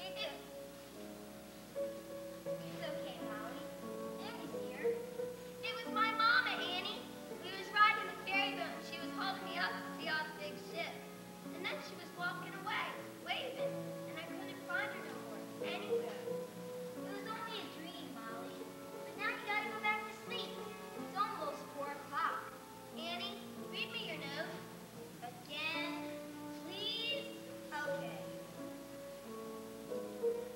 It's okay, Molly. Annie's here. It was my mama, Annie. We was riding the ferry boat and she was holding me up to see all the big ships. And then she was walking away, waving, and I couldn't find her no more, anywhere. It was only a dream, Molly. But now you gotta go back to sleep. It's almost 4 o'clock. Annie, read me your note. Again, please? Okay.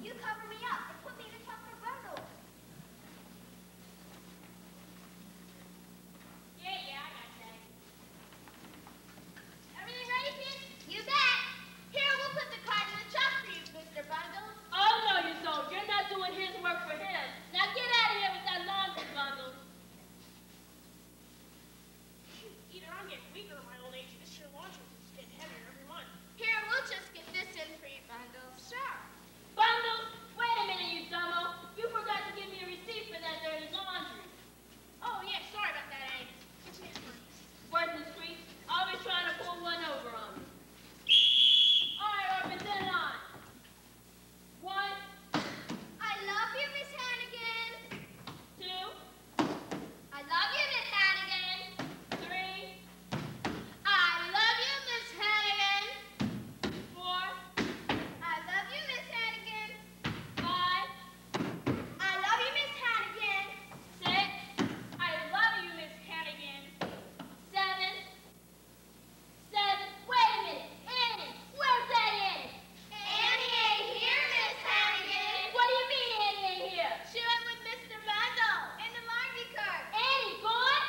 You cover me up and put me in the top of the bundle. Yeah, I got that. Everything ready, kids? You bet. Here, we'll put the card in the truck for you, Mr. Bundles. Oh, no, you don't. You're not doing his work for him. Now get out of here with that laundry bundle. Either I'm getting weaker in my old age, this year laundry is getting heavier every month. Here, we'll just get this in for you, Bundles. Sure. Bundles? Wait a minute, you dumbo. You forgot to give me a receipt for that dirty laundry. Oh, yeah, sorry about that, Agnes. Worth the street. I'll be trying to pull one over on me. All right, Orphan, send it on. 1, I love you, Miss Hannigan. 2, I love you, Miss Hannigan. 3, I love you, Miss Hannigan. 4, I love you, Miss Hannigan. 5, I love you, Miss Hannigan. 6, I love you, Miss Hannigan. 7. Wait a minute. Annie. Where's that Annie? Annie ain't here, Miss Hannigan. What do you mean Annie ain't here? She went with Mr. Bundle in the laundry cart. Annie gone?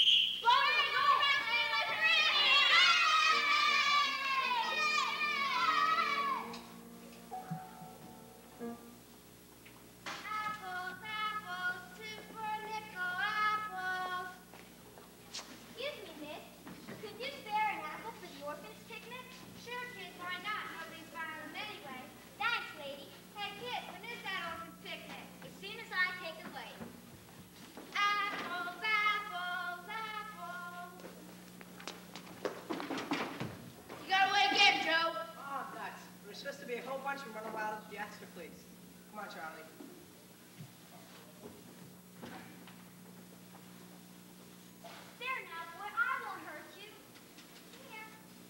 Apples, apples, 2 for a nickel, apples. Excuse me, miss. Could you spare an apple for the orphans picnic? Sure, kids, why not? Nobody's buying them anyway. Thanks, lady. Hey, kid, when is that orphans picnic? As soon as I take a bite. Apples, apples, apples. You got away again, Joe. Oh, nuts. There was supposed to be a whole bunch of them running wild at the extra place. Come on, Charlie. There now, boy, I won't hurt you. Here.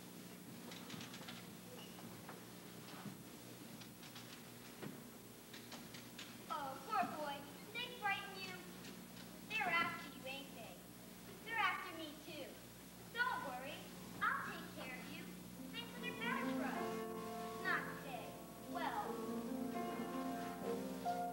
Oh, poor boy. They frighten you. They're after you, ain't they? They're after me, too. Don't worry. I'll take care of you. Things will get better for us. Not today. Well.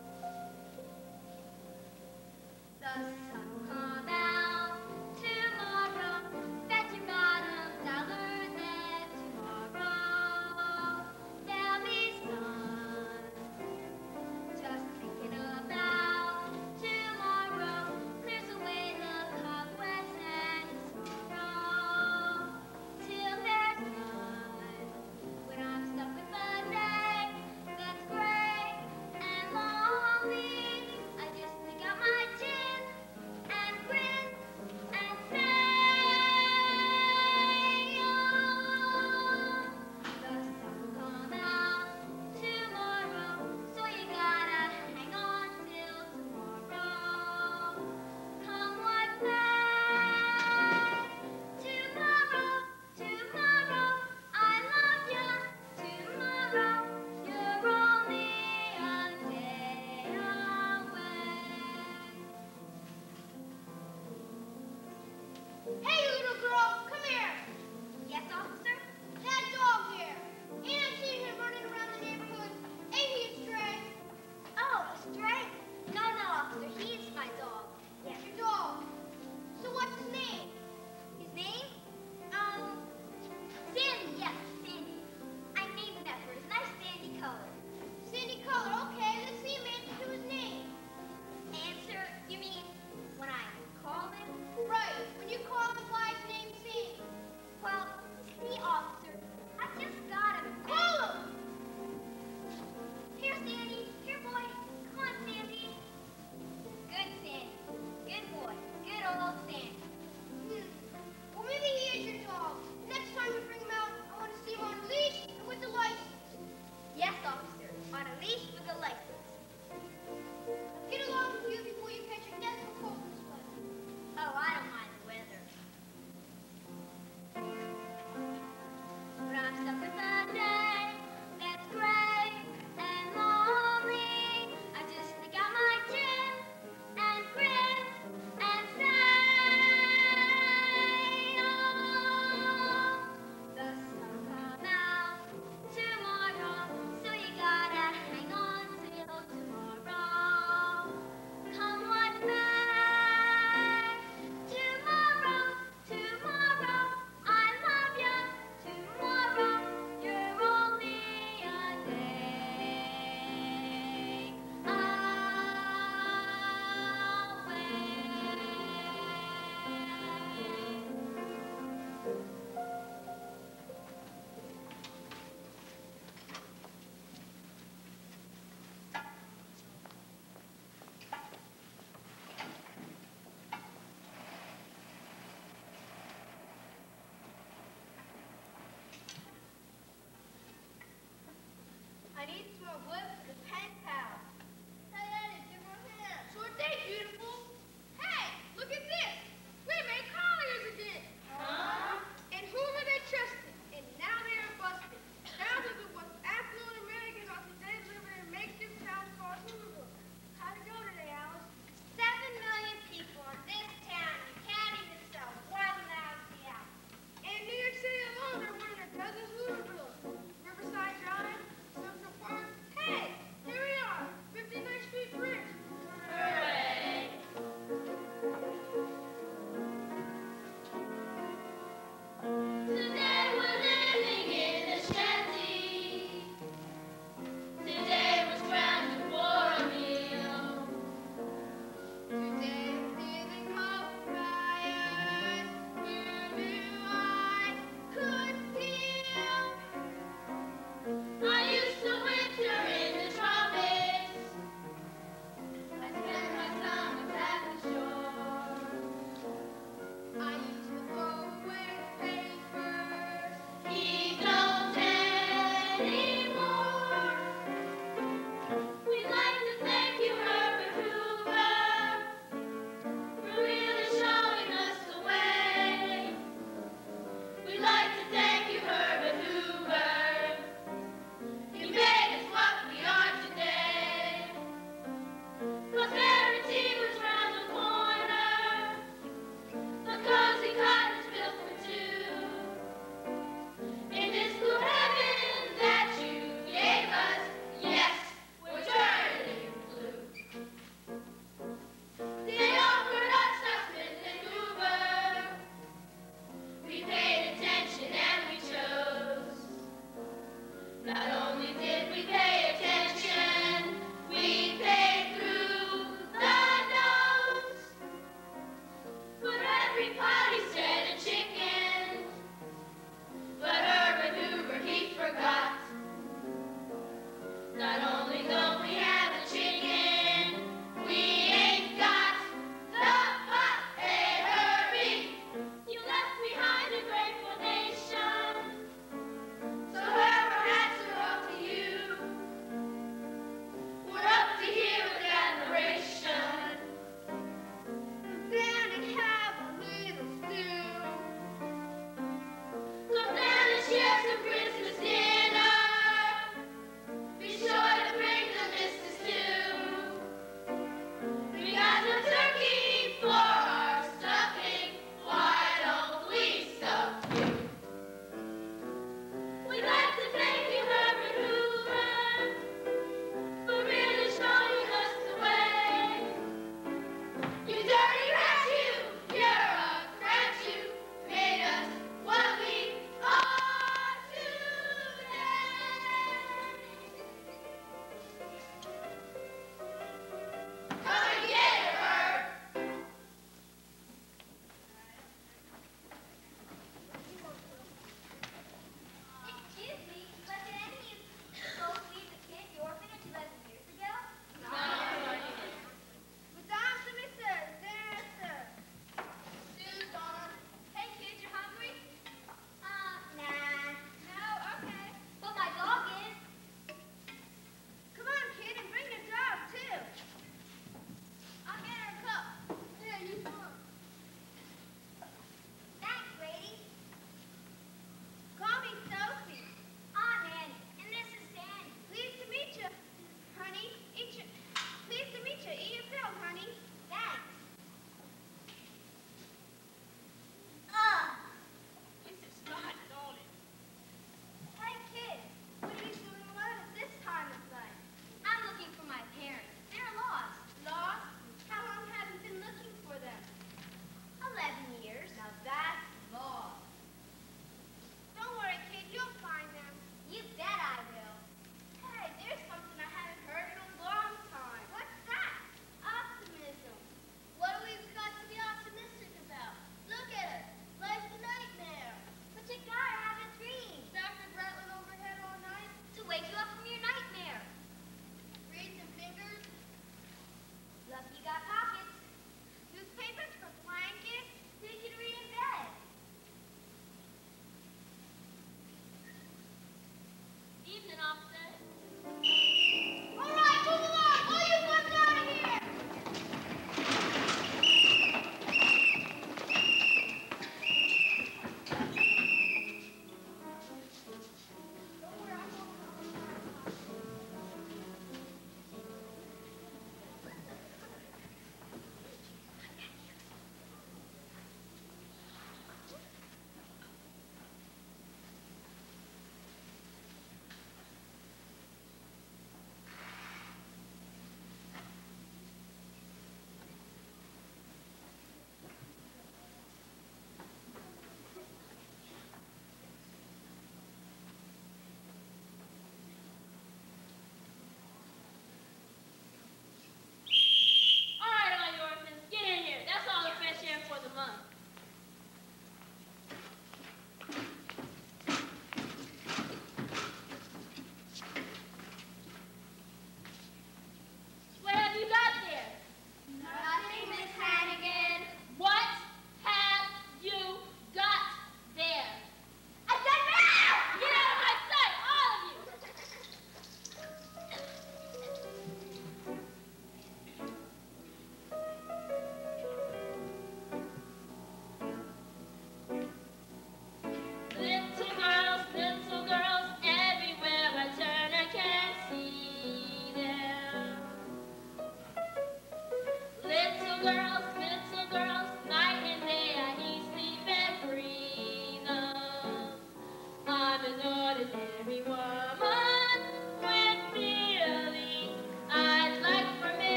more wood for the pen pal. Hey, Eddie, give her a hand. Sure thing, beautiful. Hey, look at this. We made colliers again. Huh? And who were they trusted? And now they are busted. Down to the most affluent Americans on today's living in makeshift town called Hooverville. How'd it go today, Alice? 7 million people in this town and can't even sell one lousy apple. In New York City alone, there are more than a dozen Hoovervilles. Riverside Drive, Central Park. Hey,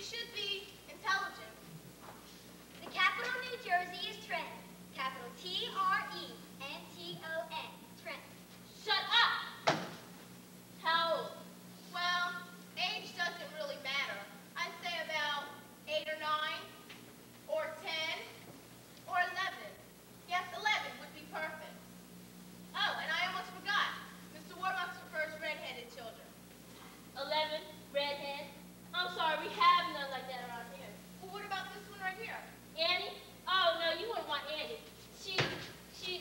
She should be intelligent. The capital of New Jersey is Trenton. Capital Trenton. Trenton. Shut up! How old? Well, age doesn't really matter. I'd say about 8 or 9, or 10, or 11. Yes, 11 would be perfect. Oh, and I almost forgot. Mr. Warbucks prefers red-headed children. 11, redhead. I'm sorry, we have none like that around here. Well, what about this one right here? Annie? Oh, no, you wouldn't want Annie. She's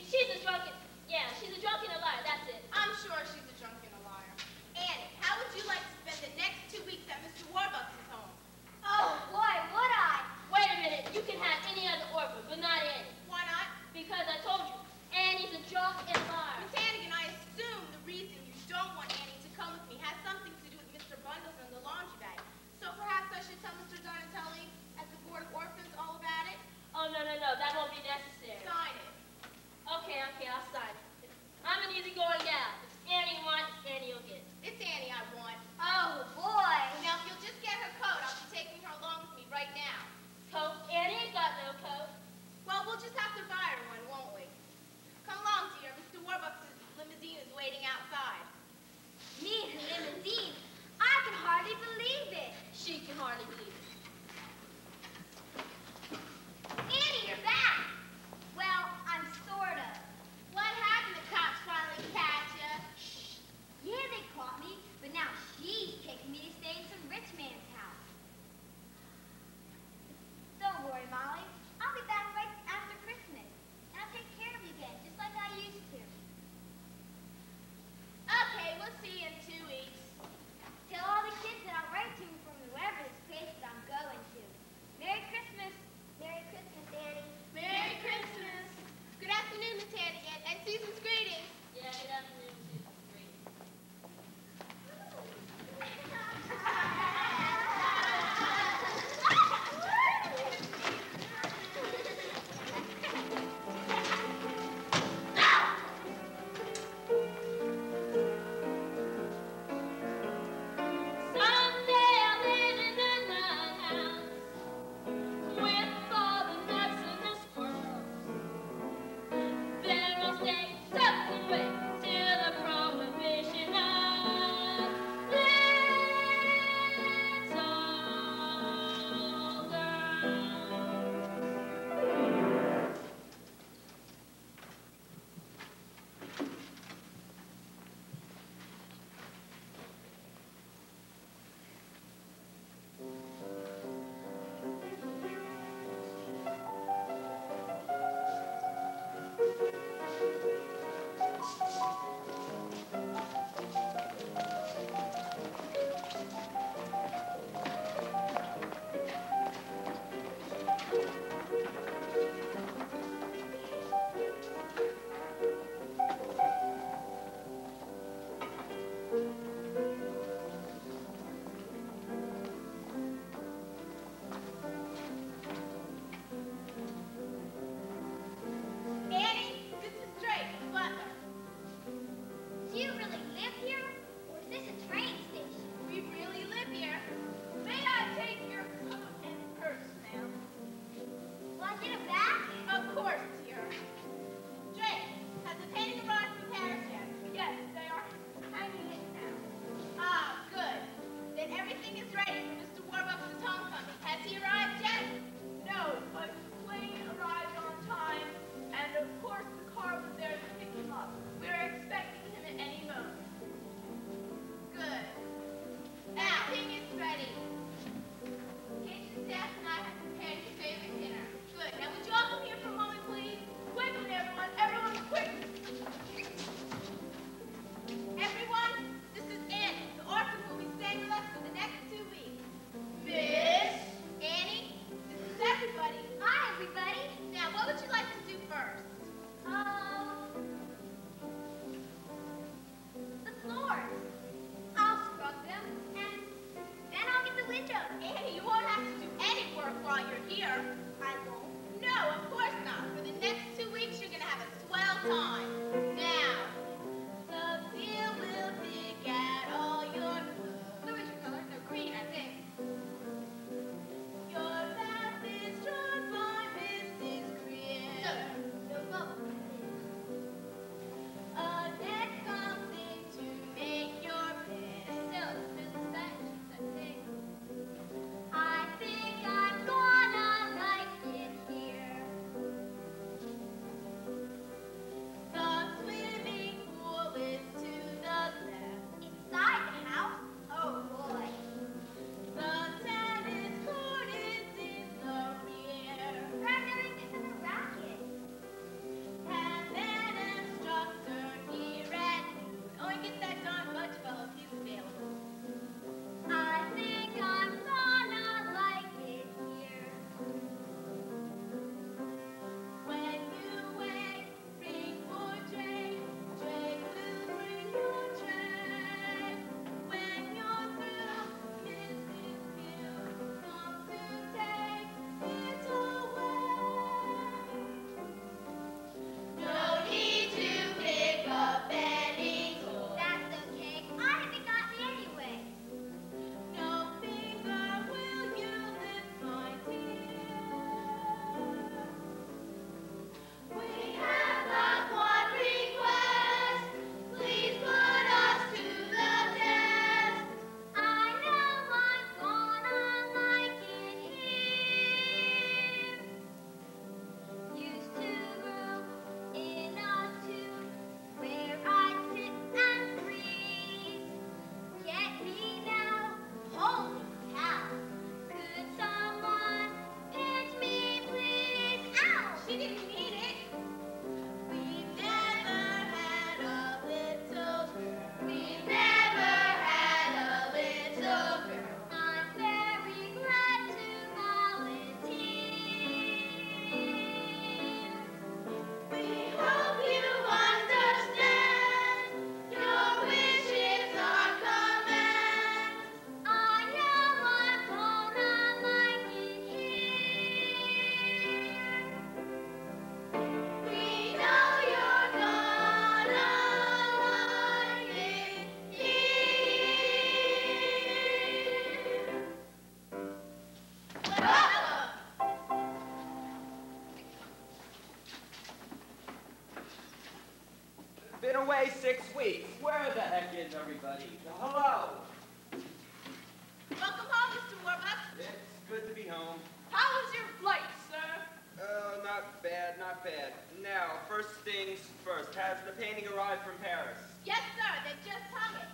6 weeks. Where the heck is everybody? Hello. Welcome home, Mr. Warbucks. It's good to be home. How was your flight, sir? Not bad, not bad. Now, first things first. Has the painting arrived from Paris? Yes, sir. They just hung it.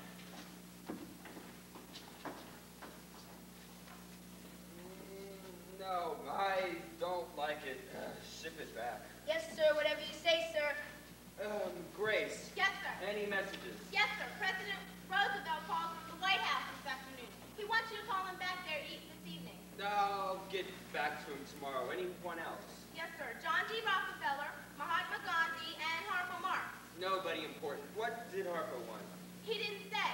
No, I don't like it. Ship it back. Yes, sir. Whatever you say, sir. Grace. Yes, sir. Any messages? Yes, sir. President Roosevelt called from the White House this afternoon. He wants you to call him back there to eat this evening. I'll get back to him tomorrow. Anyone else? Yes, sir. John D. Rockefeller, Mahatma Gandhi, and Harper Marx. Nobody important. What did Harper want? He didn't say.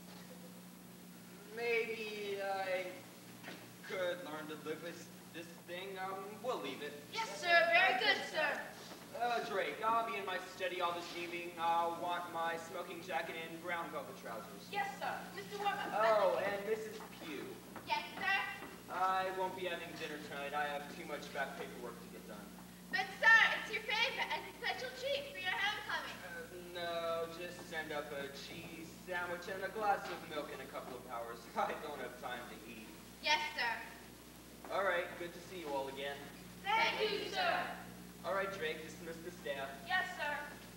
Maybe I could learn to live with this thing. We'll leave it. Yes, sir. Very good, sir. Drake, I'll be in my study all this evening. I'll want my smoking jacket and brown velvet trousers. Yes, sir. Mr. Warbucks. Oh, and Mrs. Pugh. Yes, sir. I won't be having dinner tonight. I have too much back paperwork to get done. But, sir, it's your favorite and special treat for your homecoming. No, just send up a cheese sandwich and a glass of milk in a couple of hours. I don't have time to eat. Yes, sir. All right, good to see you all again. Thank you, sir. All right, Drake, dismiss the staff. Yes, sir.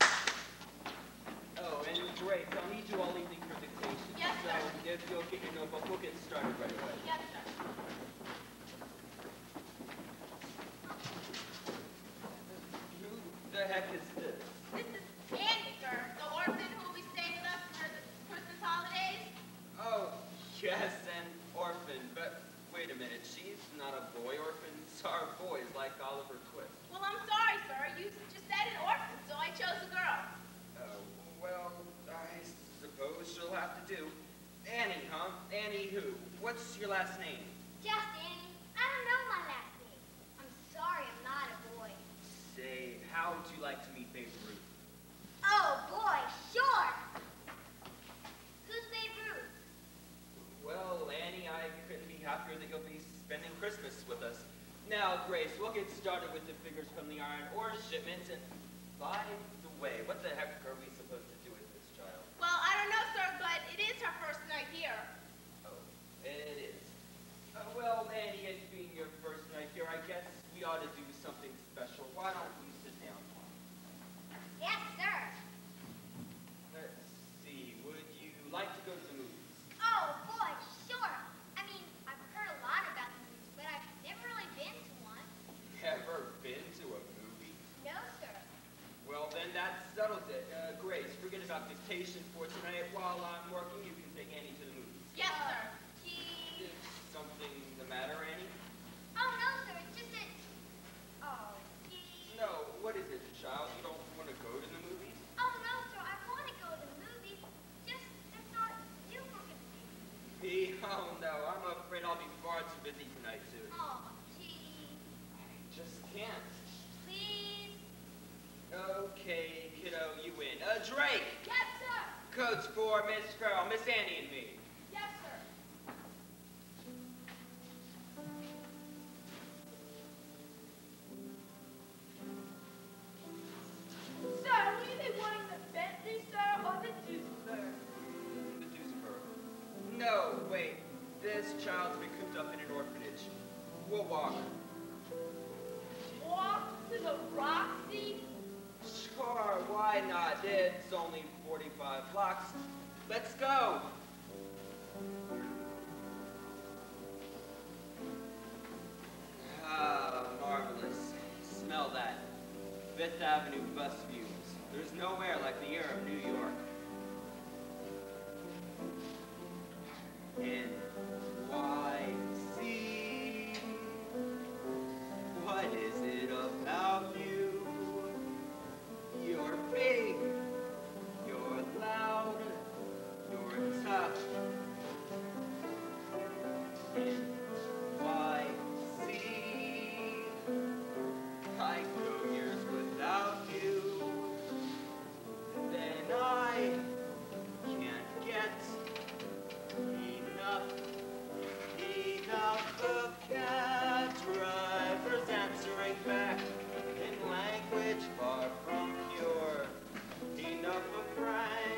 Oh, and Drake, I'll need you all evening for dictation. Yes, sir. So if you'll get your notebook, we'll get started right away. Yes, sir. Who the heck is this? This is Annie, sir, the orphan who will be staying with us for the Christmas holidays. Oh, yes, an orphan. But wait a minute, she's not a boy. Orphans are boys, like Oliver Twist. Well, I'm sorry, sir. You just said an orphan, so I chose a girl. Oh, well, I suppose she'll have to do. Annie, huh? Annie who? What's your last name? Just Annie. I don't know my last name. I'm sorry, I'm not a boy. Say, how would you like to meet Babe Ruth? Oh, boy, sure. Who's Babe Ruth? Well, Annie, I couldn't be happier that you'll be spending Christmas with us. Now, Grace, we'll get started with the figures from the iron ore shipments, and by the way, what the heck are we supposed to do with this child? Well, I don't know, sir, but it is her first night here. Oh, it is. Well, Annie, it being your first night here, I guess we ought to do something special. Why don't you sit down? Yes, sir. Let's see, would you like to go to the movies? Oh, boy, sure. I mean, I've heard a lot about the movies, but I've never really been to one. Ever been to a movie? No, sir. Well, then that settles it. Grace, forget about dictation for tonight. While I'm working, you can take Annie to the movies. Yes, sir. Gee. Is something the matter, Annie? Oh, no, sir. It's just that... Oh, gee. No, what is it, child? You don't want to go to the movies? Oh, no, sir. I want to go to the movies. Just, that's not super convenient. Me? Oh, no. I'm afraid I'll be far too busy tonight, too. Oh, gee. I just can't. Please. Okay, kiddo, you win. Drake! Yes, sir. Codes for Miss Farrell, Miss Annie, and me. Yes, sir. Sir, will you be wanting the Bentley, sir, or the Duesenberg? The Duesenberg. No, wait. This child's been cooped up in an orphanage. We'll walk. Walk to the Roxy? Sure, why not? It's only 45 blocks. Let's go. Ah, marvelous. Smell that. Fifth Avenue bus views. There's nowhere like the air of New York. NYC. What is it about you? You're big. You're loud. You're tough. NYC. I go years without you. Then I can't get enough of cab drivers answering back in language far from pure. Enough of Frank.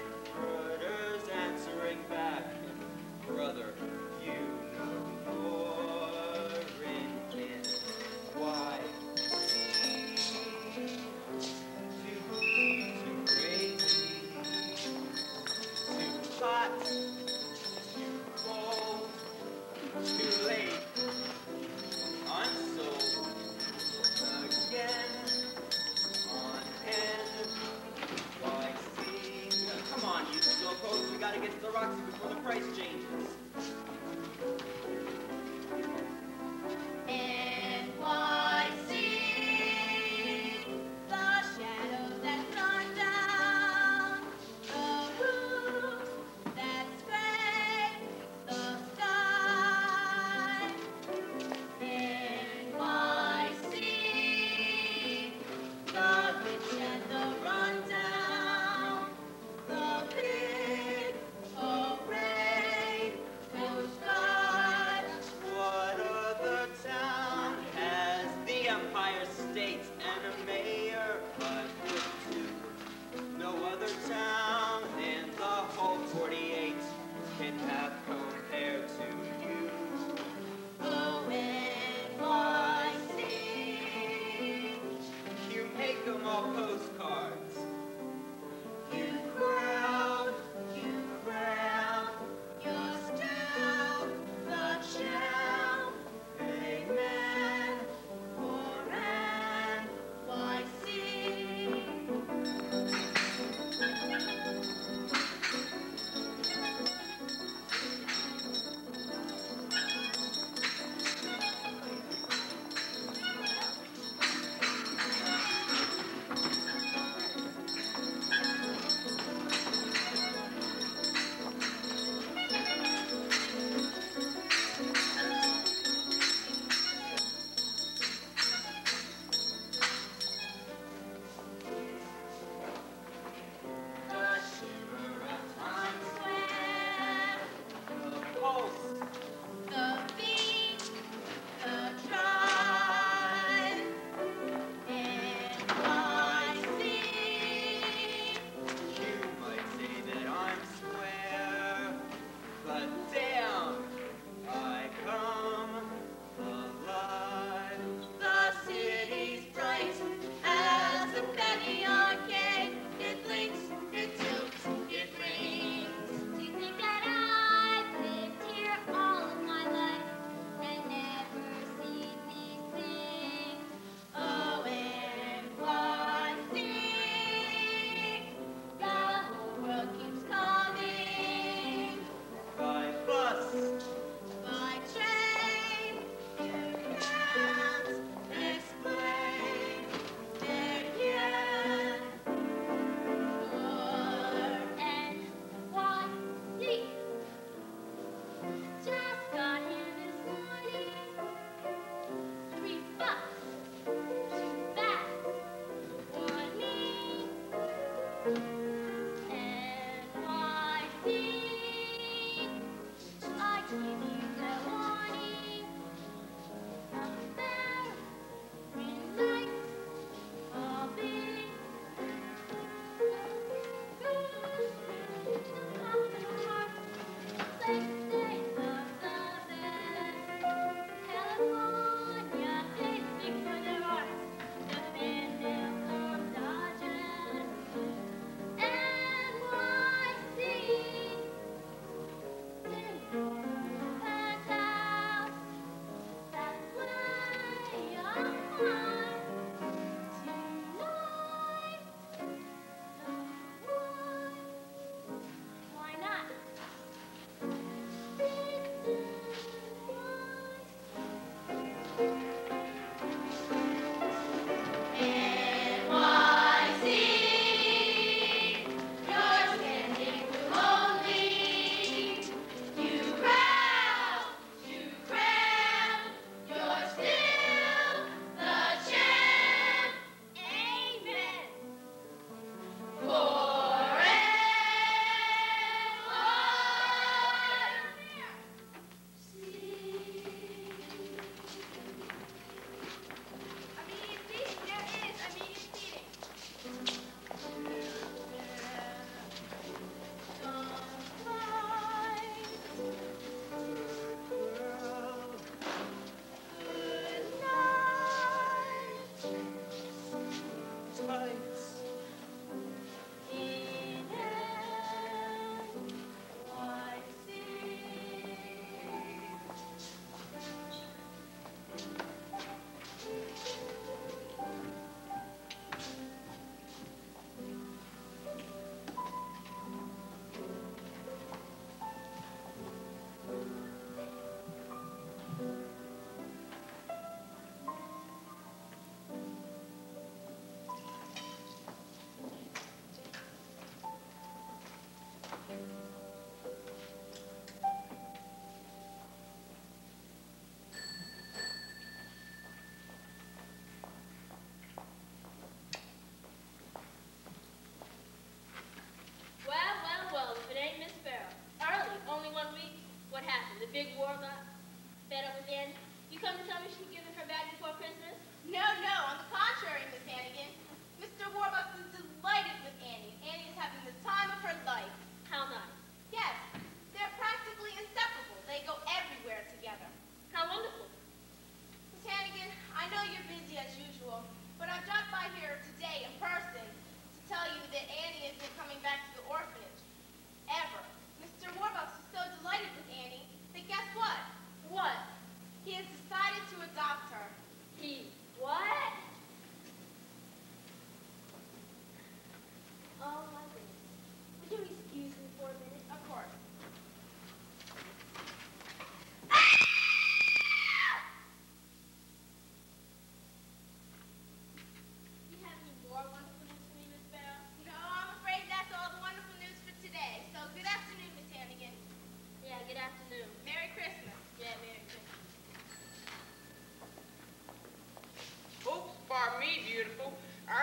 big war about? Fed up with Annie? You come to tell me she's giving her back before Christmas? No, no, on the contrary, Miss Hannigan. Mr. Warbucks is delighted with Annie. Annie is having the time of her life. How nice. Yes, they're practically inseparable. They go everywhere together. How wonderful. Miss Hannigan, I know you're busy as usual, but I dropped by here today in person to tell you that Annie isn't coming back to the orphanage. Ever. Mr. Warbucks is so delighted with Annie that guess what? What? He has decided to adopt her. He what? Oh my goodness. Would you excuse me for a minute? Of course. Do you have any more wonderful news for me, Miss Farrell? No, I'm afraid that's all the wonderful news for today. So good afternoon, Miss Hannigan. Yeah, good afternoon. Merry Christmas. Yeah, Merry Christmas. Oops, pardon me, beautiful.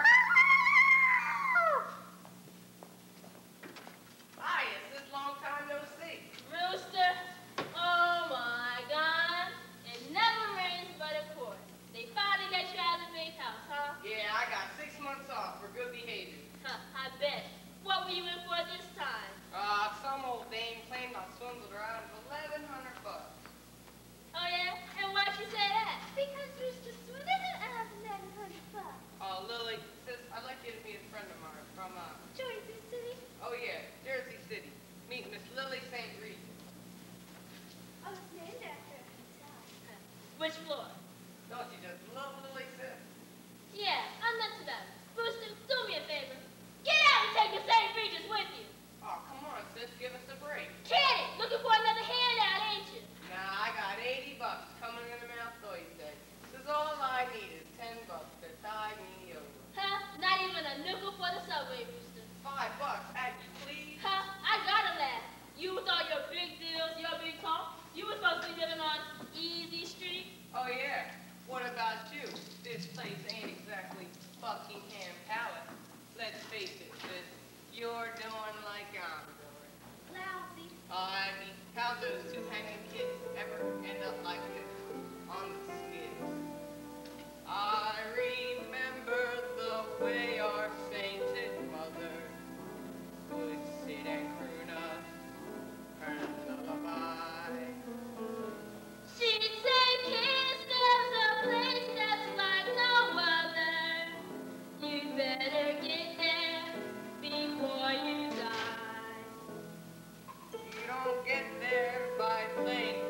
Hi, it's a long time no see. Rooster, oh my God. It never rains but it pours. They finally get you out of the big house, huh? Yeah, I got 6 months off for good behavior. Huh, I bet. What were you in for this time? Some old dame claimed I swindled her out of $1,100. Oh yeah? And why'd you say that? Because Rooster swindled out of $1,100. Lily, sis, I'd like you to meet a friend of mine from, Jersey City. oh yeah, Jersey City. Meet Miss Lily St. Regis. I was named after a hotel. Which floor? Don't you just love Lily, sis? Yeah, I'm nuts about it. Rooster, do me a favor. Get out and take the St. Regis with you. Oh, come on, sis, give us a break. Kitty, looking for another handout, ain't you? Nah, I got $80 coming in the mail Thursday. This is all I need is $10 to tide me over. Huh? Not even a nickel for the subway, Rooster. $5, at you, please. Huh? I gotta laugh. You with all your big deals, your big talk, you were supposed to be living on Easy Street. Oh, yeah. What about you? This place ain't exactly Buckingham Palace. Let's face it, sis. You're doing like I'm doing. Lousy. I mean, how those two hanging kids ever end up like this on the skids? I remember the way our sainted mother would sit and croon us her lullaby. She'd say, kids, there's a place that's like no other. You'd better get there before you die. You don't get there by playing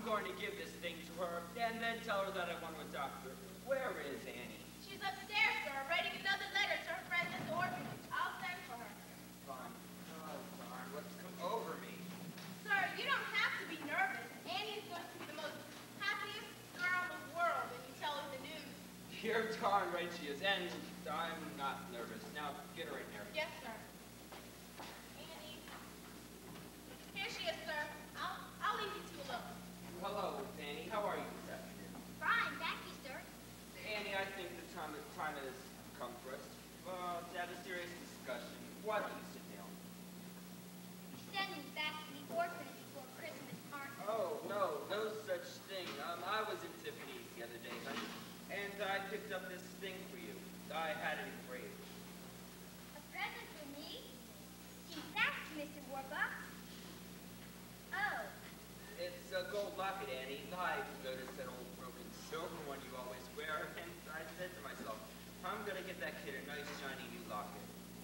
going to give this thing to her and then tell her that I want to adopt her. Where is Annie? She's upstairs, sir, writing another letter to her friend at the orphanage. I'll send for her. Fine. Oh, darn, what's come over me? Sir, you don't have to be nervous. Annie is going to be the most happiest girl in the world when you tell her the news. You're darn right she is, and I'm not nervous. Now, get her in here. Yes, sir. Annie. Here she is, sir. I'll leave you two alone. Hello, Annie. How are you this afternoon? Fine, thank you, sir. Annie, I think the time has come for us to have a serious discussion. Why don't you sit down? You send me back to the orphanage before Christmas, aren't you? Oh, no such thing. I was in Tiffany's the other day, honey, and I picked up this thing for you. I had it engraved. A present for me? Gee, thanks, Mr. Warbuck. Oh, It's a gold locket, Annie. I noticed that old broken silver one you always wear, and I said to myself, I'm going to get that kid a nice, shiny new locket.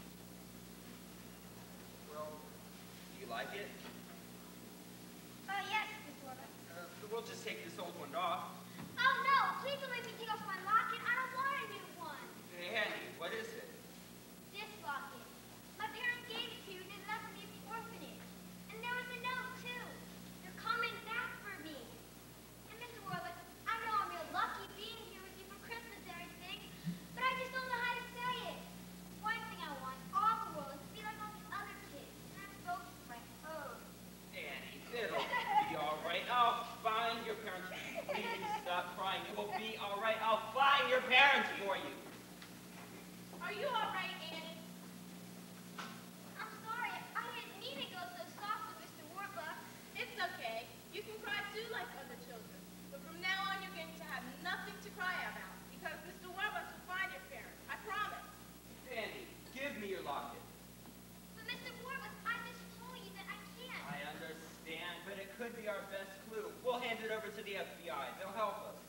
Well, do you like it? oh yes, Mr. Warbuck. We'll just take this old one off. Oh no, please don't make me take off my locket. I don't want a new one. Hey, Annie, what is it? This locket. My parents gave it to you and they left me at the orphanage. And there was a note, too. They're coming back for me. And Mr. Warbuck, I know I'm real lucky being here with you for Christmas and everything, but I just don't know how to say it. One thing I want all the world is to be like all the other kids. And I'm supposed to my home. Annie, it'll be all right. I'll find your parents. Please stop crying. It will be all right. I'll find your parents for you. Are you all right, Annie? I'm sorry, I didn't mean to go so soft with Mr. Warbuck. It's okay. You can cry too like other children. But from now on, you're going to have nothing to cry about because Mr. Warbuck will find your parents. I promise. Annie, give me your locket. But Mr. Warbuck, I just told you that I can't. I understand, but it could be our best clue. We'll hand it over to the FBI. They'll help us.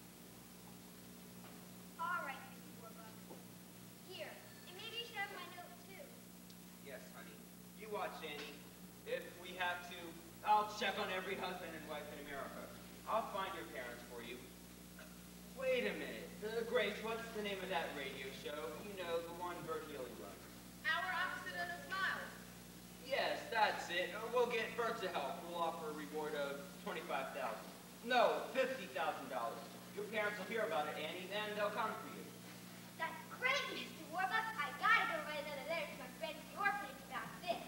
All right, Mr. Warbuck. Here, and maybe you should have my note too. Yes, honey. You watch, Annie. If we have to, I'll check on every husband and wife in America. I'll find your parents for you. Wait a minute. Grace, what's the name of that radio show? You know, the one Bert Healy runs. Our opposite end of smiles. Yes, that's it. We'll get Bert to help. We'll offer a reward of $25,000. No, $50,000. Your parents will hear about it, Annie, and they'll come for you. That's great, Mr. Warbuck. I gotta go write another letter to my friends at the orphanage about this.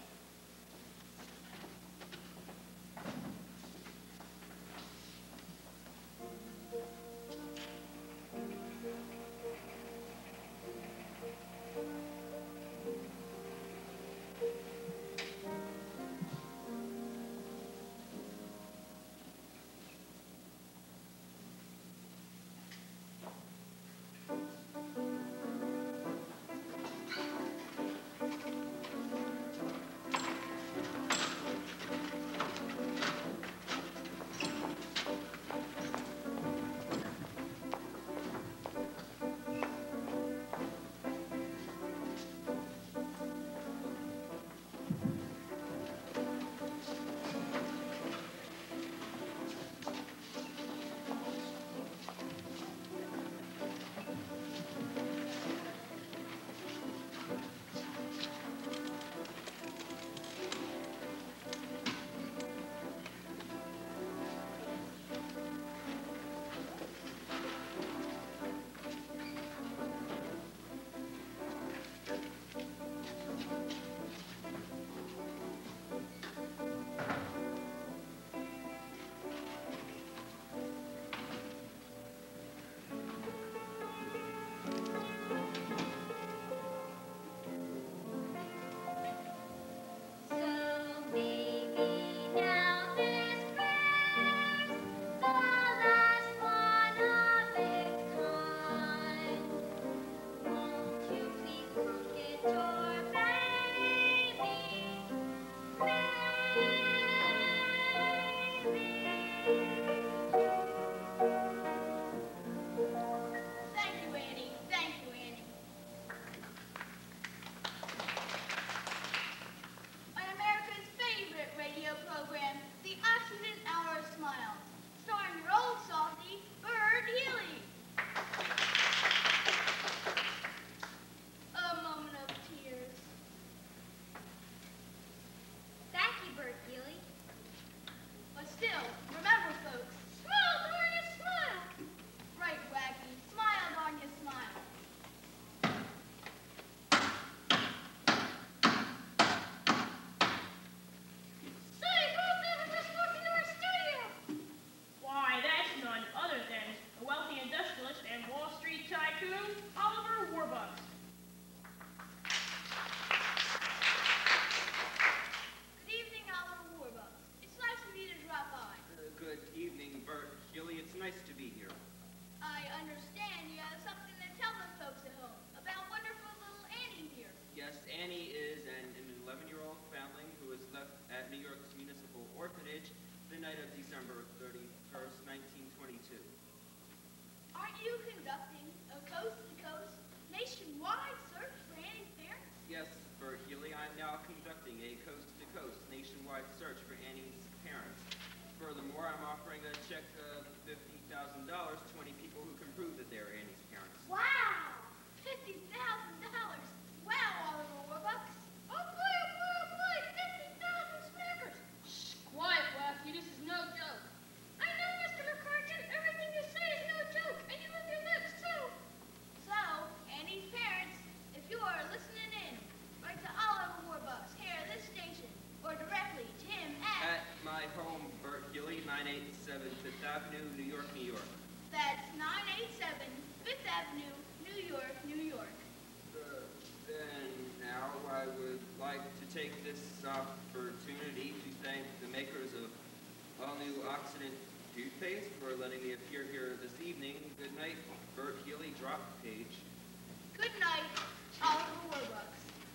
Avenue, New York, New York. That's 987 Fifth Avenue, New York, New York. Then now I would like to take this opportunity to thank the makers of all new Oxidant toothpaste for letting me appear here this evening. Good night, Bert Healy, drop page. Good night, Oliver Warbucks.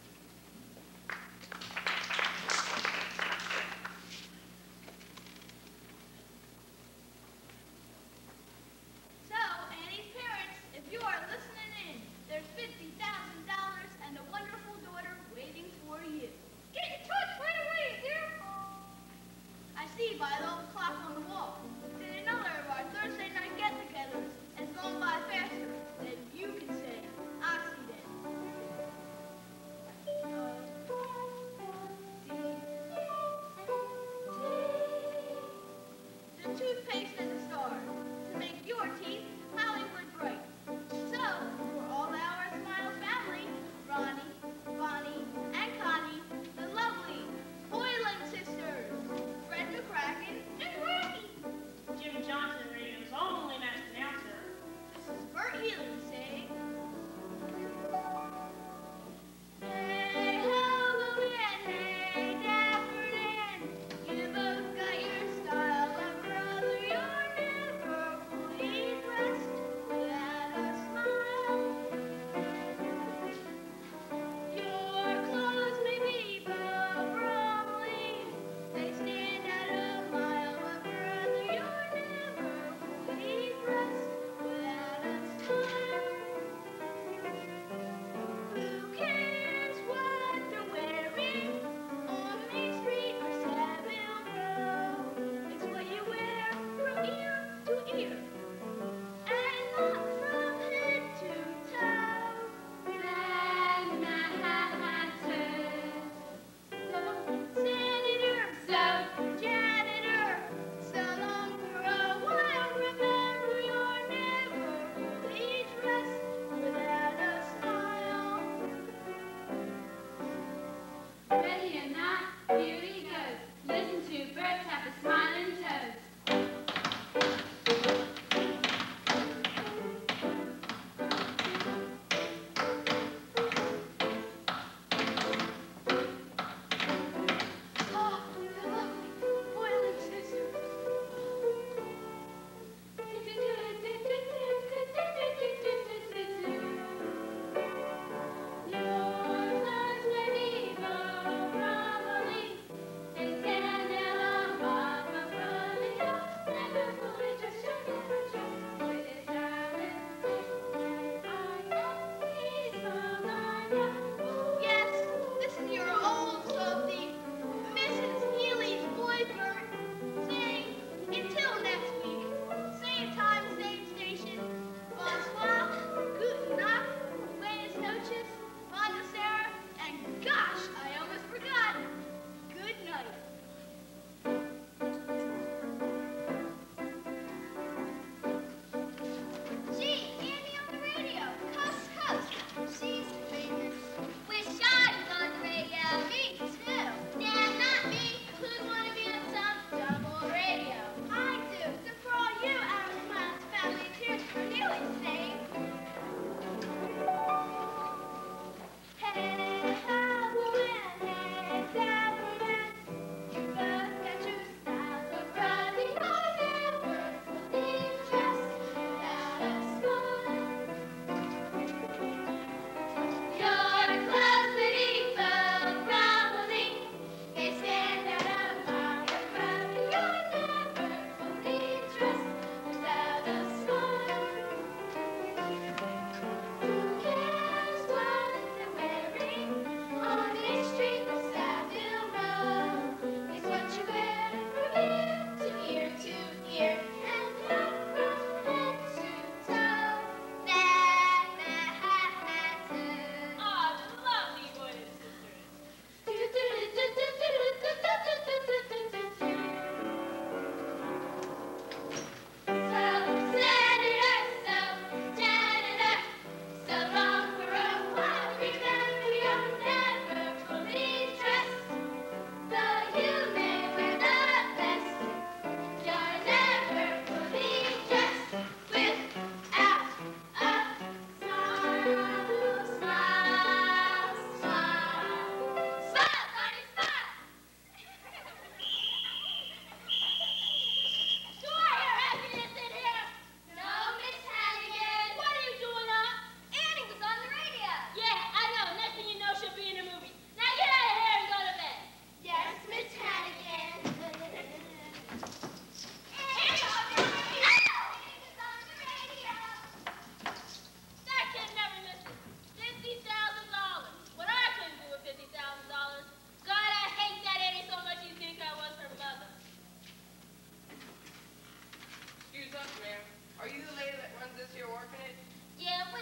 So, Annie's parents, if you are listening in, there's $50,000 and a wonderful daughter waiting for you. Get in touch right away, dear. I see by the old clock on the wall that another of our Thursday night get-togethers has gone by faster than you can say. I see that.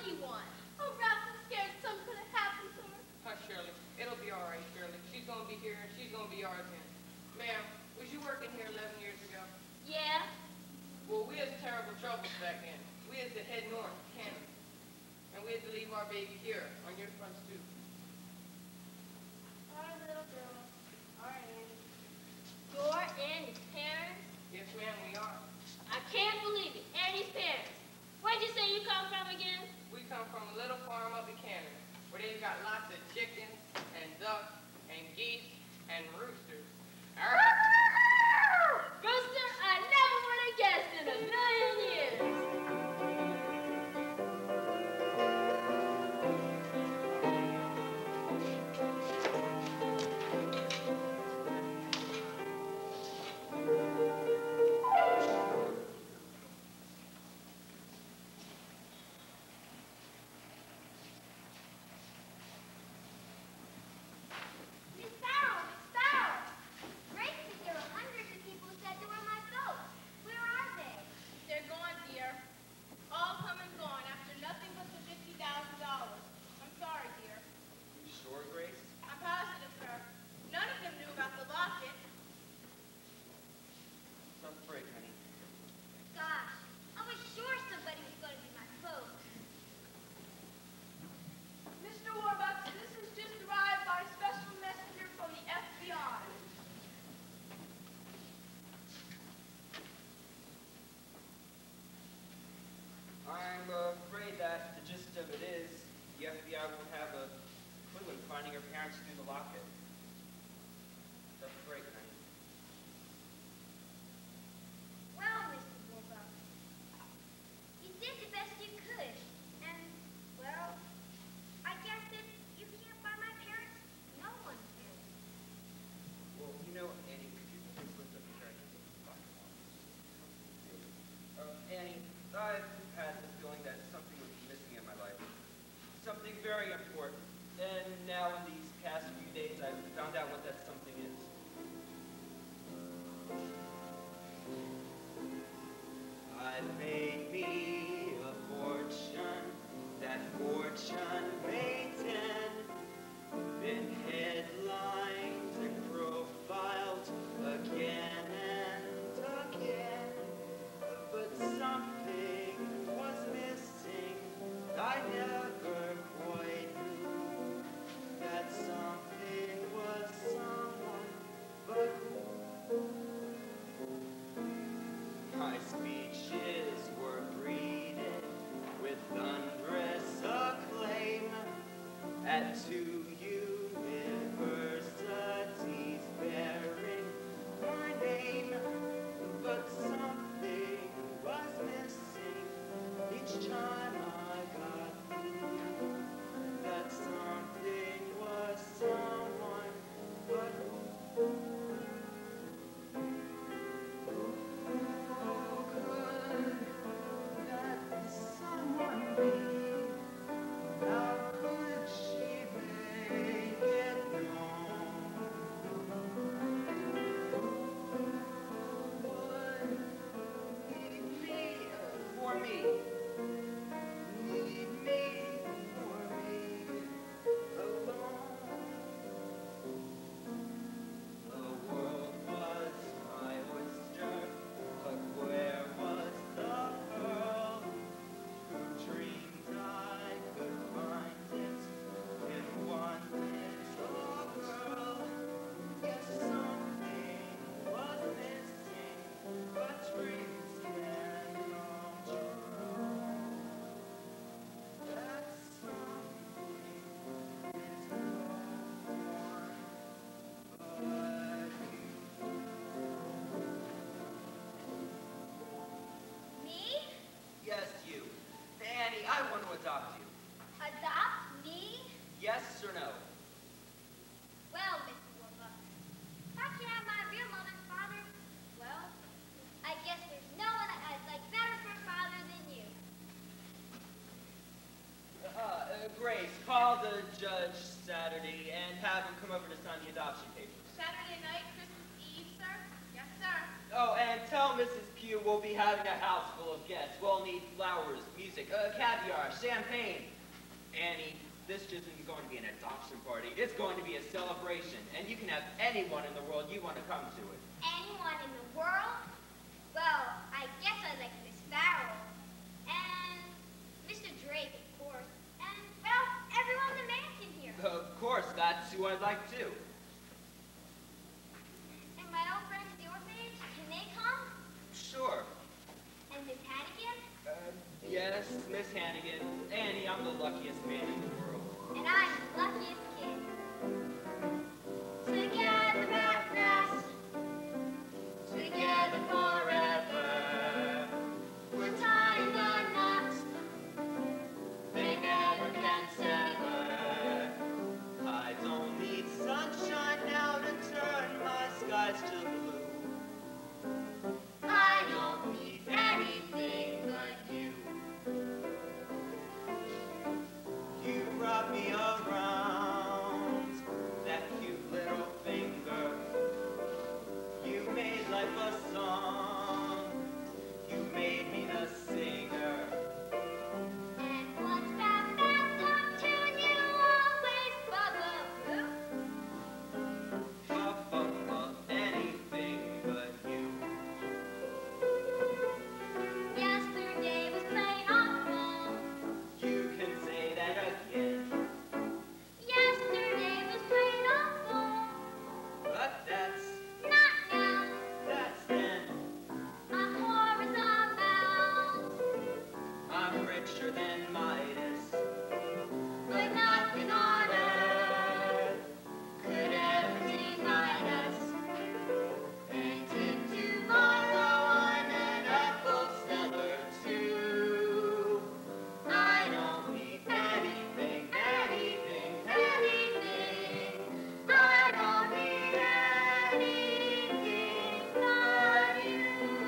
anyone. Oh, Ralph, I'm scared something could have happened to her. Hush, Shirley. It'll be all right, Shirley. She's going to be here, and she's going to be ours again. Ma'am, was you working here 11 years ago? Yeah. Well, we had terrible troubles back then. We had to head north to Canada. And we had to leave our baby here on your front stoop. All right, little girl. All right, Andy. You're Annie's parents? Yes, ma'am, we are. I can't believe it. Annie's parents. Where'd you say you come from again? We come from a little farm up in Canada where they've got lots of chickens and ducks and geese and roosters. Rooster, I never would have guessed in a million years. Miss Farrell, Miss Farrell. Grace said there were hundreds of people who said they were my folks. Where are they? They're gone, dear. All come and gone after nothing but the $50,000. I'm sorry, dear. You sure, Grace? I'm positive, sir. None of them knew about the locket. Tough break, honey. Gosh, I was sure somebody was going to be my folks. Mr. Warbucks, this has just arrived by special messenger from the FBI. I'm afraid that the gist of it is the FBI won't have a clue in finding her parents through the locket. Tough break, honey. Well, Mr. Warbucks, you did the best you could. And, well, I guess if you can't find my parents, no one can. Well, you know, Annie, could you please lift up your jacket? Annie, I've had the feeling that something was missing in my life. Something very important. And now in these past few days, I've found out what that something is. I've made me a fortune, that fortune made 10, been headlined and profiled again and again, but something was missing. I never quite knew that something was someone, but who? My speeches were greeted with thunderous acclaim at 2 universities bearing my name, but something was missing each time I got through. That something was someone, but who? Who could that someone be? How could she make it known? Would leave me for me? Leave me for me alone? The world was my oyster, but where was the pearl? Who dreamed I could find it in one little girl? Yes, something was missing, but dreams can come true. That something is gone, but you. Me? Yes, you. Annie, I want to adopt you. Adopt me? Yes or no? Well, Mr. Warbucks, if I can have my real mother and father, well, I guess there's no one I'd like better for a father than you. Grace, call the judge Saturday and have him come over to sign the adoption papers. Saturday night, Christmas Eve, sir? Yes, sir. sir. Oh, and tell Mrs. Pugh we'll be having a house full of guests. We'll need flowers, music, caviar, champagne. Annie, this just isn't going to be an adoption party. It's going to be a celebration, and you can have anyone in the world you want to come to it. Anyone in the world? Well, I guess I'd like Miss Farrell. And Mr. Drake, of course. And, well, everyone in the mansion here. Of course, that's who I'd like to. And my old friends at the orphanage, can they come? Sure. And Miss Hannigan? Yes, Miss Hannigan. Annie, I'm the luckiest man in the world. And I'm the luckiest kid. Together at last, together forever. We're tying the knots they never can sever. I don't need sunshine now to turn my skies to blue. I don't need anything but you. You brought me around that cute little finger. You made life a song. You made me the singer. And what's that bathtub tune you always bugaboo? Anything but you. Yesterday was plain awful. You can say that again. Yesterday was plain awful. But that's Not now. then. I'm poor as a mouse. I'm richer than Midas. But nothing on earth could ever divide us. Painted tomorrow on an apple cellar too. I don't need anything, anything, anything. I don't need anything but you.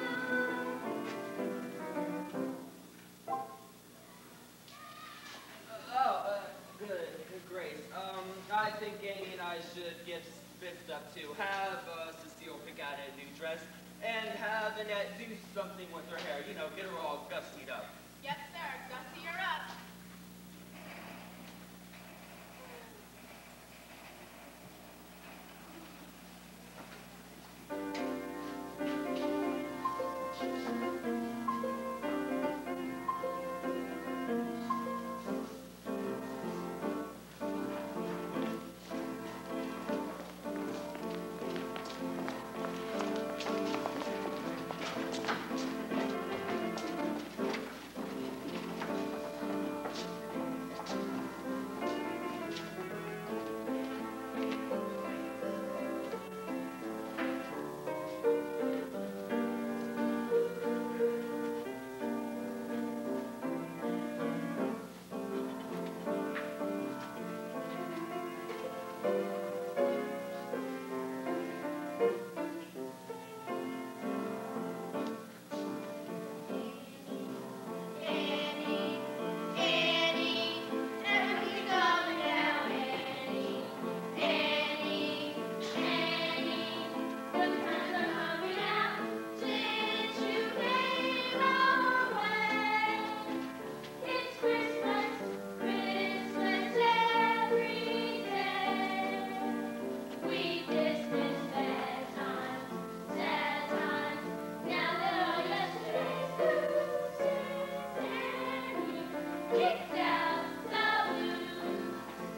Good grace. I think Annie and I should get fixed up too. Have Cecile pick out a new dress, and have Annette do something with her hair. You know, get her all gussied up. Yes, sir. Gussie, you're up. Annie, Annie, everything's going down, Annie. Annie, Annie, the times are coming out since you came away. It's Christmas, Christmas every day. We dismiss bad times, sad times. Now that all yesterday's losing, Annie kicked out the blues.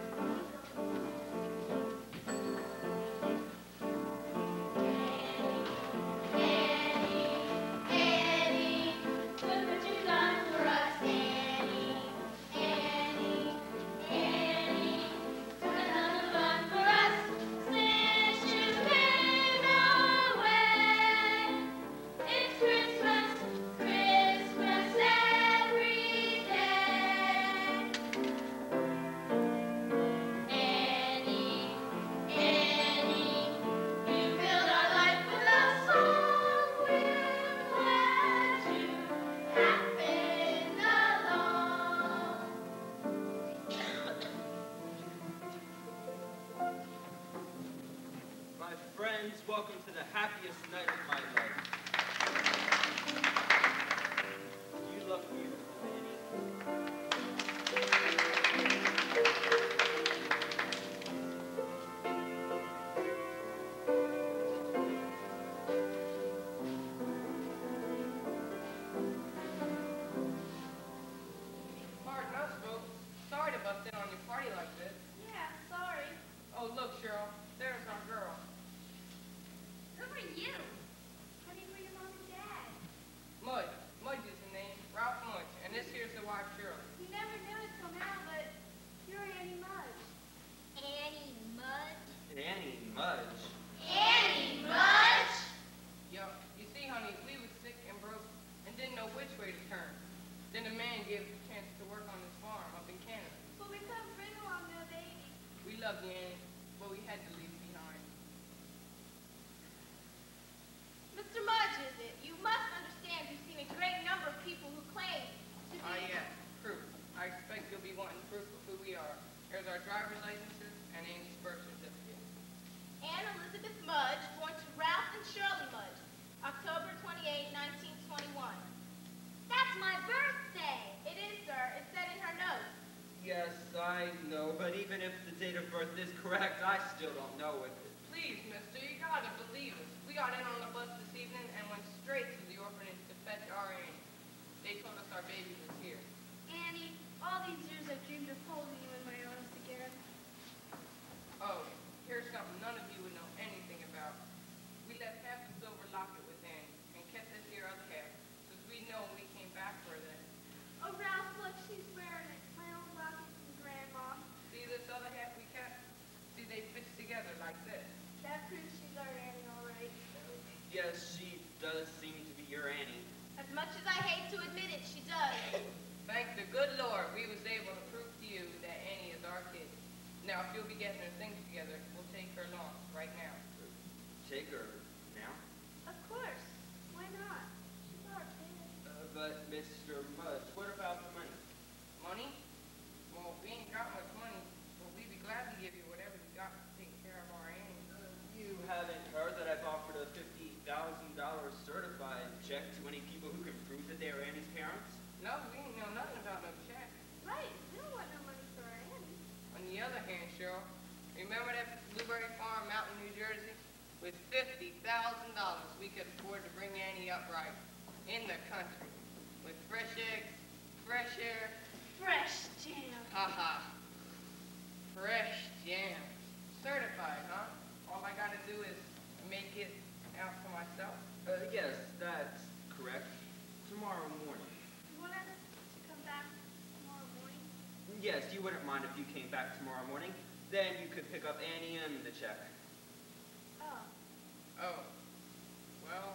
Annie, Annie, look what you done for us, Annie. Annie, Annie, took another fun for us since you came away. It's Christmas, Christmas every day. friends, welcome to the happiest night of my life. You look beautiful, Annie. Pardon us, folks. Sorry to bust in on your party like this. Yeah, sorry. Oh, look, Cheryl. There's our girl. Who are you? Honey, for your mom and dad. Mudge. Mudge is the name. Ralph Mudge. And this here's the wife, Shirley. You never knew it till now, but you're Annie Mudge. Annie Mudge. Annie Mudge. Annie Mudge? Yup. You see, honey, we was sick and broke and didn't know which way to turn. Then a man gave us a chance to work on his farm up in Canada. But we couldn't bring along no baby. We loved you, Annie, but we had to leave you behind. Mr. Mudge, is it? You must understand you've seen a great number of people who claim to be... Yeah. Proof. I expect you'll be wanting proof of who we are. Here's our driver's licenses and Annie's birth certificate. Anne Elizabeth Mudge, born to Ralph and Shirley Mudge, October 28, 1921. That's my birthday. It is, sir. It's said in her notes. Yes, I know, but even if the date of birth is correct, I still don't know if it. Please, mister, you gotta believe us. We got in on the bus this evening and went straight to the orphanage to fetch our Annie. They told us our baby was here. Annie, all these years I've dreamed of holding you in my arms again. Oh, here's something none of you would know anything about. We left half the silver locket with Annie and kept this here other half, because we know we came back for that. Oh, Ralph, look, she's wearing it. My old locket from Grandma. See this other half we kept? See, they fit together like this. That proves she's our Annie, all right. Yes, she does seem to be your Annie. As much as I hate to admit it, she does. Thank the good Lord we was able to prove to you that Annie is our kid. Now, if you'll be getting her things together, we'll take her along right now. Take her now. Of course. Why not? She's our kid. But, Mr. Mudge, what about the money? Money? Well, we ain't got much money, but we'd be glad to give you whatever you got to take care of our Annie. You haven't heard that I've offered a $50,000 certified check to any people who can prove that they are Annie's parents? No, we ain't know nothing about no check. Right. We don't want no money for our Annie. On the other hand, Cheryl, remember that blueberry farm out in New Jersey? With $50,000, we could afford to bring Annie up right in the country. With fresh eggs, fresh air, Fresh jam. haha, fresh jam. Certified, huh? All I gotta do is make it out for myself. Yes, that's correct. Tomorrow morning. You want us to come back tomorrow morning? Yes, you wouldn't mind if you came back tomorrow morning. Then you could pick up Annie and the check. Oh. Oh, well,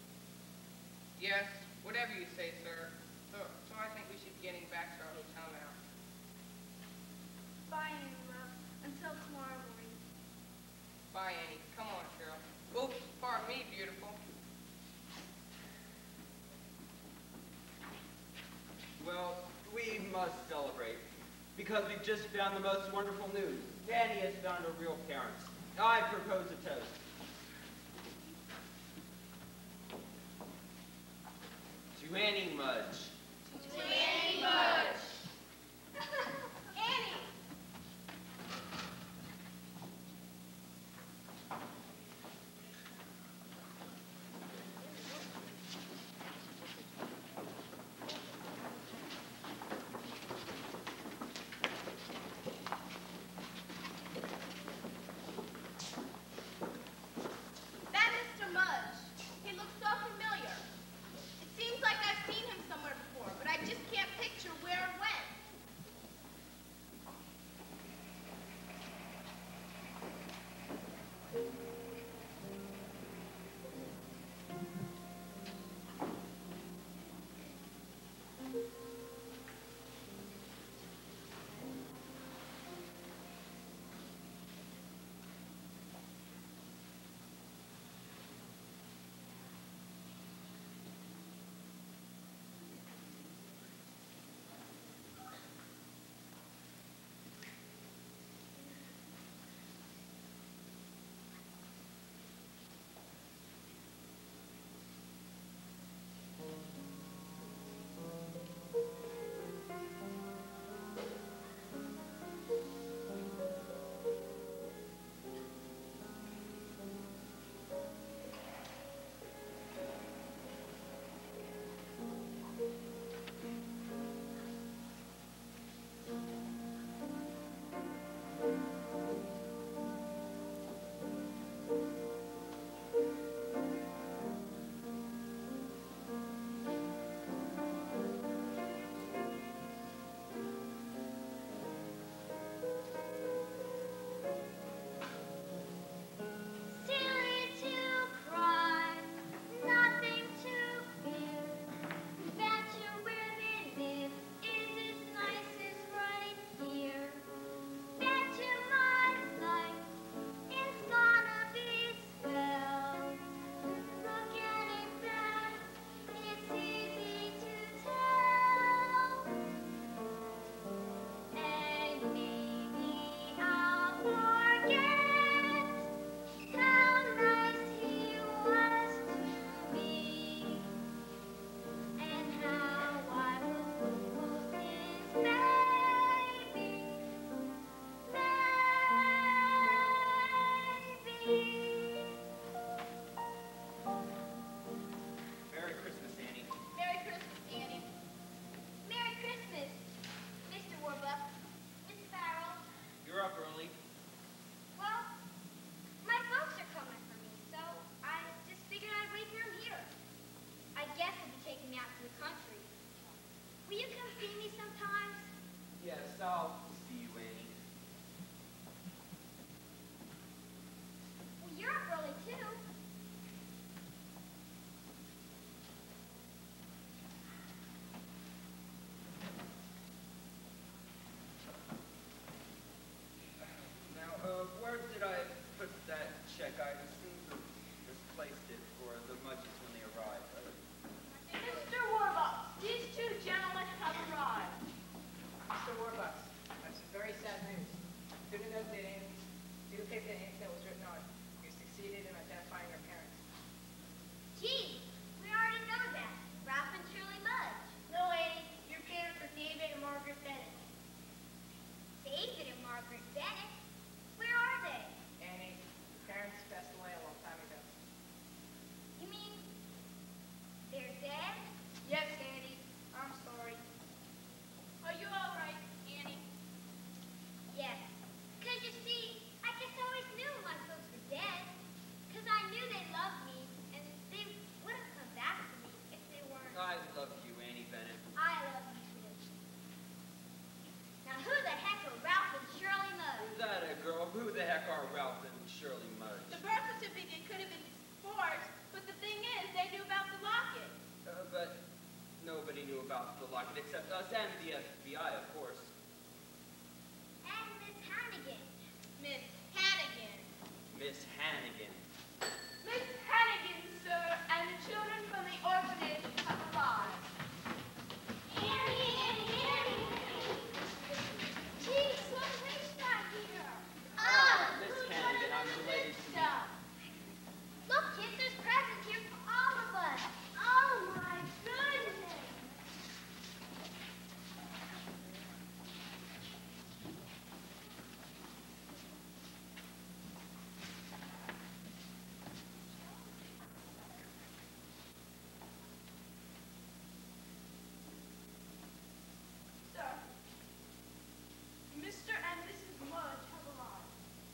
yes, whatever you say, sir. So I think we should be getting back to our hotel now. Bye, Annie, love. Until tomorrow morning. Bye, Annie. Come on, Cheryl. Oops, pardon me, beautiful. Well, we must celebrate. Because we've just found the most wonderful news. Annie has found her real parents. I propose a toast. To Annie Mudge. To Annie Mudge. Annie! That Mr. Mudge. He looks so familiar. It seems like I've seen him somewhere before, but I just can't picture where could have been forged, but the thing is, they knew about the locket. But nobody knew about the locket except us and the FBI, of course. And Miss Hannigan. Miss Hannigan. Miss Hannigan. Miss Hannigan, sir, and the children from the orphanage have arrived. Gee, somebody's not here. Miss Hannigan, I'm delighted to meet you. Look, kids, there's presents here for all of us. Oh, my goodness. Sir, Mr. and Mrs. Mudge have arrived.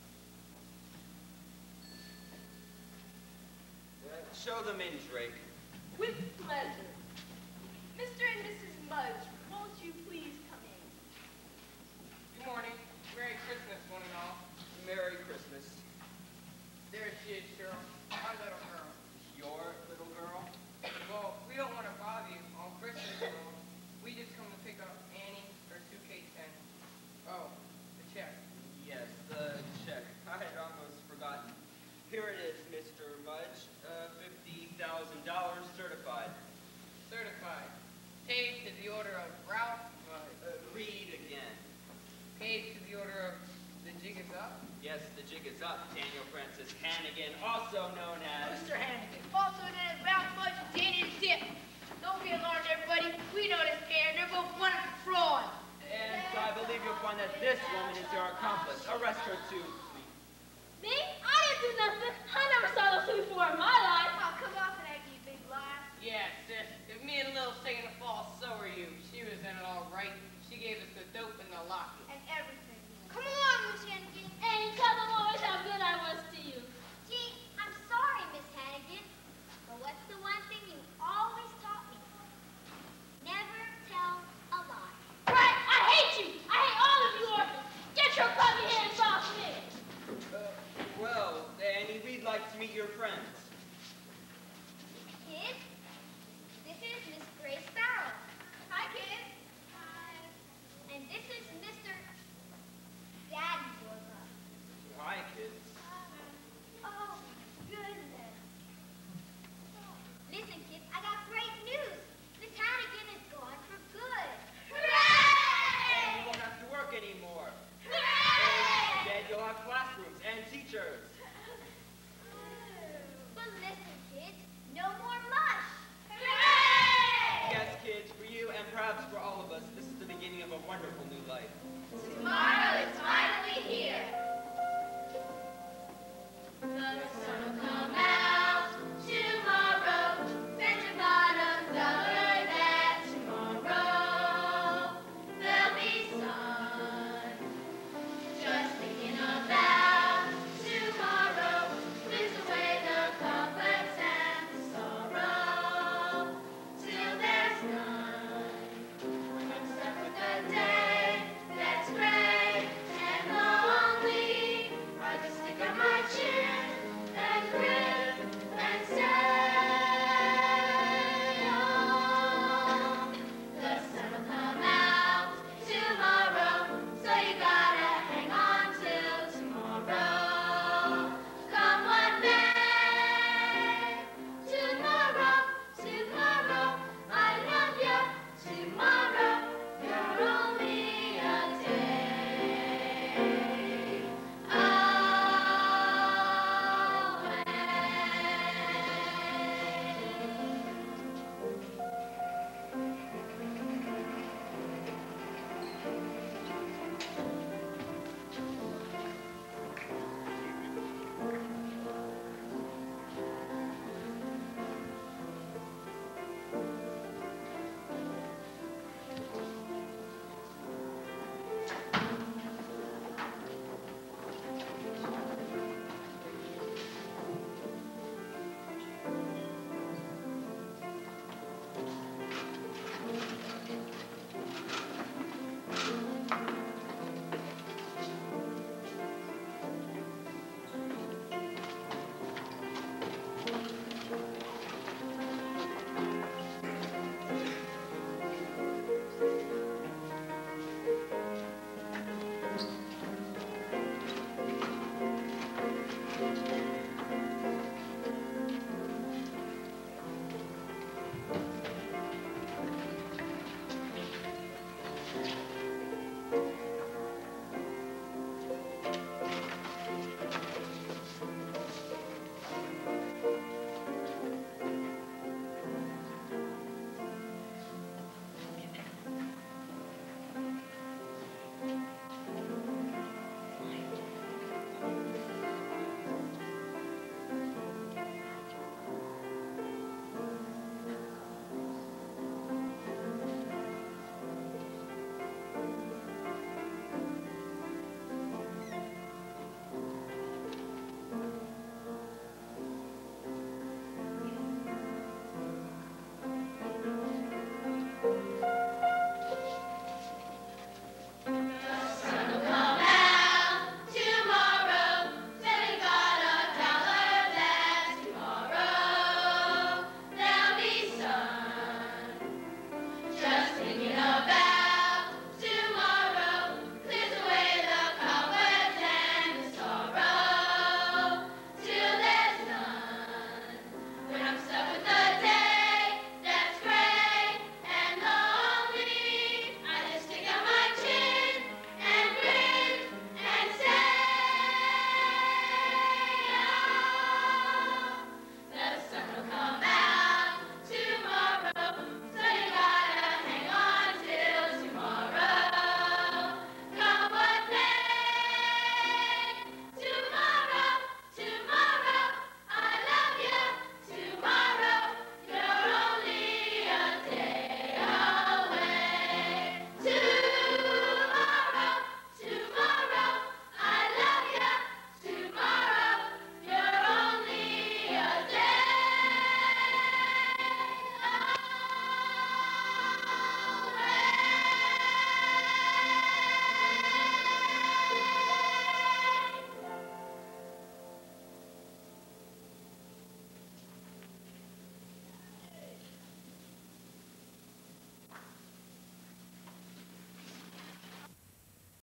Show them in, Drake. With pleasure. Mr. and Mrs. Mudge, won't you please come in? Good morning. Merry Christmas, one and all. Merry Christmas. There she is, Cheryl. My little girl. Your little girl? Well, we don't want to bother you on Christmas, so we just come to pick up Annie, her suitcase, and, oh, the check. Yes, the check. I had almost forgotten. Here it is, Mr. Mudge. $50,000 certified. Certified. Paid to the order of Ralph Mudge. Read again. Paid to the order of the jig is up. Yes, the jig is up. Daniel Francis Hannigan, also known as... Mr. Hannigan, also known as Ralph Mudge and Daniel Dip. Don't be alarmed, everybody. We know this pair. They're both wonderful frauds. And I believe you'll find that this woman is your accomplice. Arrest her too, please. Me? I didn't do nothing. I never saw those two before in my life. Oh, come off and act, you big liar. Yeah, sis. If me and Lil singing the fall, so are you. She was in it all right. She gave us the dope and the locket. And everything. Come along, Miss Hannigan. And tell them always how good I was to you. Gee, I'm sorry, Miss Hannigan. But what's the one thing you always taught me? Never tell a lie. Right? I hate you. I hate all of you orphans. Get your puppy hands off me. Well, Annie, we'd like to meet your friends. Kids, this is Miss Grace Farrell. Hi, kids. Hi. And this is Mr. Daddy Borba. Hi, kids. Oh, goodness. Listen, kids, I got great news. Miss Hannigan is gone for good. And you won't have to work anymore. Instead, you'll have classrooms and teachers. But listen, kids, no more mush. Yes, kids, for you and perhaps for all of us, this is the beginning of a wonderful new life. My